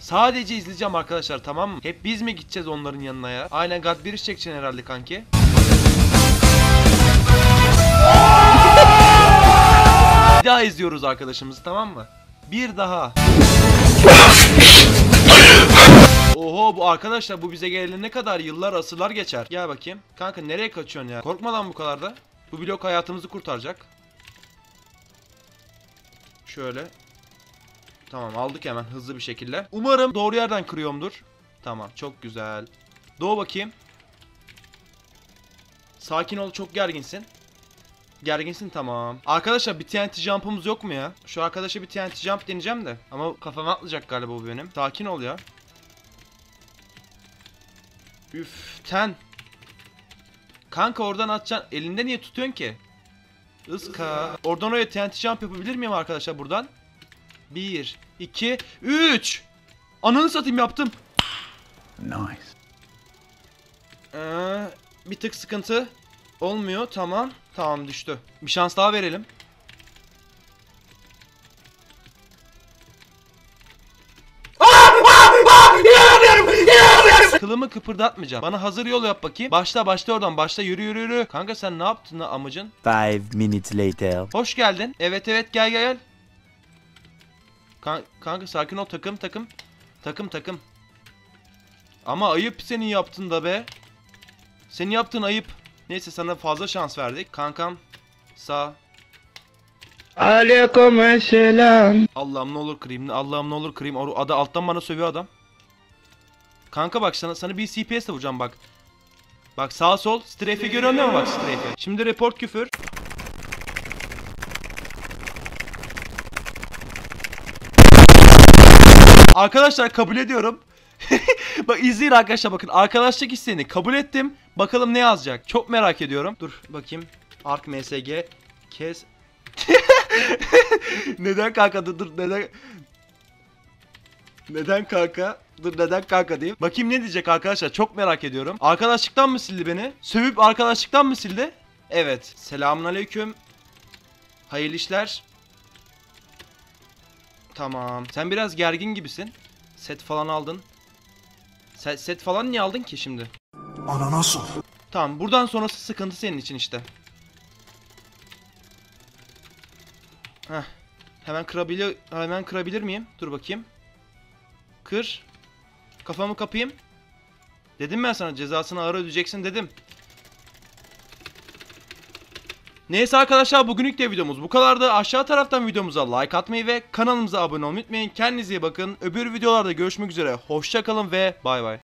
Sadece izleyeceğim arkadaşlar, tamam mı? Hep biz mi gideceğiz onların yanına ya? Aynen, God bir iş çekeceksin herhalde kanki. Bir daha izliyoruz arkadaşımızı, tamam mı? Bir daha. Oho, bu arkadaşlar bu bize gelene ne kadar yıllar, asırlar geçer. Gel bakayım. Kanka nereye kaçıyorsun ya? Korkma lan bu kadar da. Bu blok hayatımızı kurtaracak. Şöyle. Tamam, aldık hemen hızlı bir şekilde. Umarım doğru yerden kırıyorumdur. Tamam, çok güzel. Doğu bakayım. Sakin ol, çok gerginsin. Gerginsin, tamam. Arkadaşlar bir TNT jump'ımız yok mu ya? Şu arkadaşa bir TNT jump deneyeceğim de. Ama kafama atlayacak galiba bu benim. Sakin ol ya. Üf, Kanka oradan atacaksın. Elinde niye tutuyorsun ki? Iska. Oradan oraya TNT jump yapabilir miyim arkadaşlar buradan? 1, 2, 3. Ananı satayım, yaptım. Nice. Bir tık sıkıntı. Olmuyor, tamam. Tamam, düştü. Bir şans daha verelim. Kılımı kıpırdatmayacağım. Bana hazır yol yap bakayım. Başla oradan. Başla, yürü. Kanka sen ne yaptın lan amacın? 5 minutes later. Hoş geldin. Evet, gel. Kanka sakin ol, takım. Ama ayıp senin yaptın da be. Senin yaptığın ayıp. Neyse, sana fazla şans verdik. Kankam sağ. Aleykümselam. Allah'ım ne olur kırayım. Adı alttan bana sövüyor adam. Kanka bak, sana bir CPS de vuracağım bak. Bak sağ sol strafe'i görüyor musun, bak strafe'i. Şimdi report küfür. Arkadaşlar kabul ediyorum. Bak izleyin arkadaşlar, bakın. Arkadaşlık isteğini kabul ettim. Bakalım ne yazacak. Çok merak ediyorum. Dur bakayım. Ark MSG kes. Neden kanka? Dur neden? Neden kanka? Dur neden kanka diyeyim. Bakayım ne diyecek arkadaşlar. Çok merak ediyorum. Arkadaşlıktan mı sildi beni? Sövüp arkadaşlıktan mı sildi? Evet. Selamünaleyküm. Hayırlı işler. Tamam. Sen biraz gergin gibisin. Set falan aldın. Set falan niye aldın ki şimdi? Ana nasıl? Tamam, buradan sonrası sıkıntı senin için işte. Heh. Hemen kırabilir miyim? Dur bakayım. Kır. Kafamı kapayım. Dedim ben sana, cezasını ağır ödeyeceksin dedim. Neyse arkadaşlar, bugünlük de videomuz bu kadardı. Aşağı taraftan videomuza like atmayı ve kanalımıza abone olmayı unutmayın. Kendinize iyi bakın. Öbür videolarda görüşmek üzere. Hoşça kalın ve bay bay.